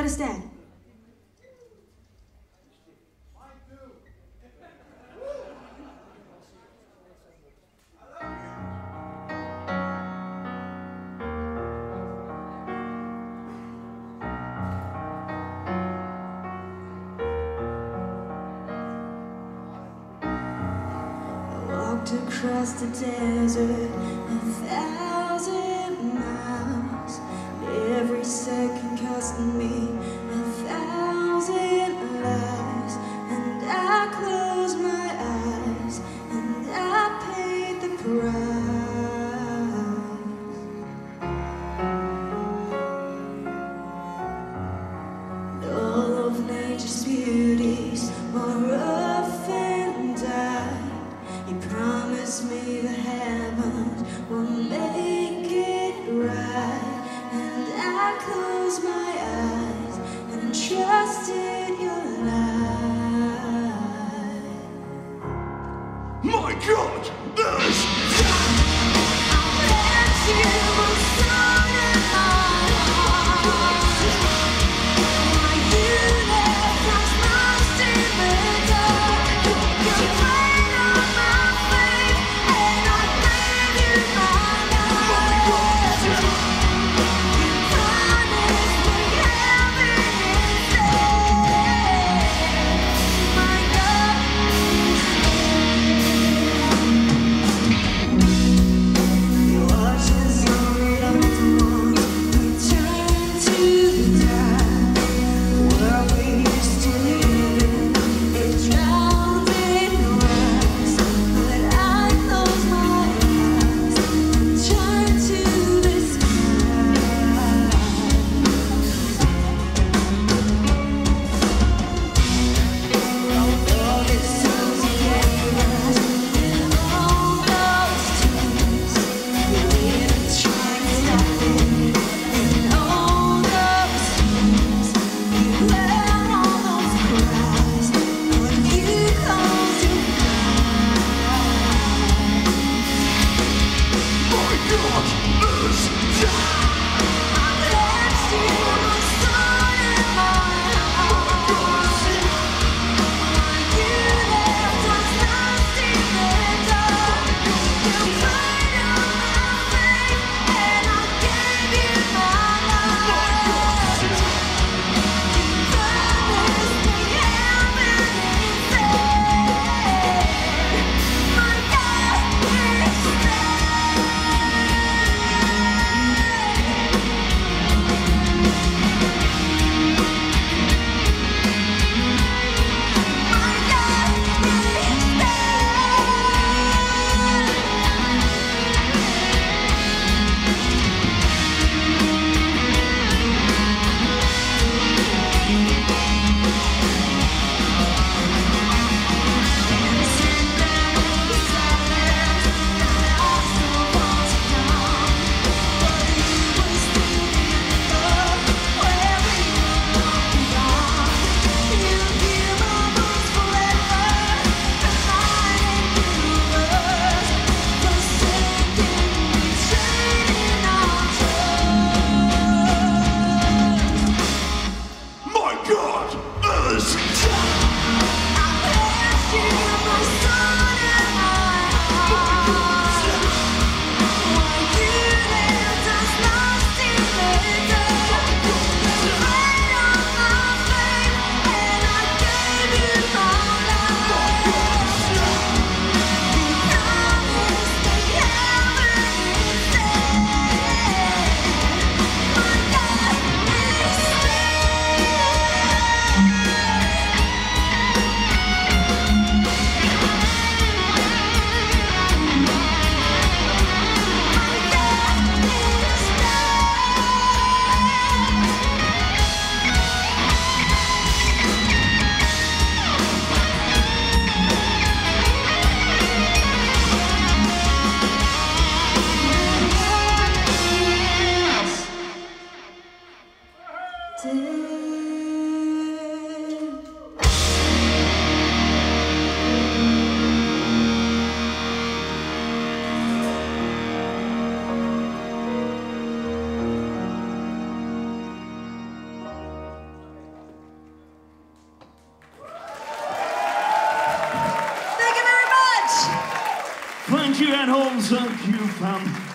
gotta stand. Across the desert, 1,000 miles. Every second costing me 1,000 lives. And I close my eyes and I paid the price. All of nature's beauties are rough and died. He promised me the heavens will make it right. And I closed my eyes and trusted your light. My God, there's Thank you, Eindhoven. Thank you, fam.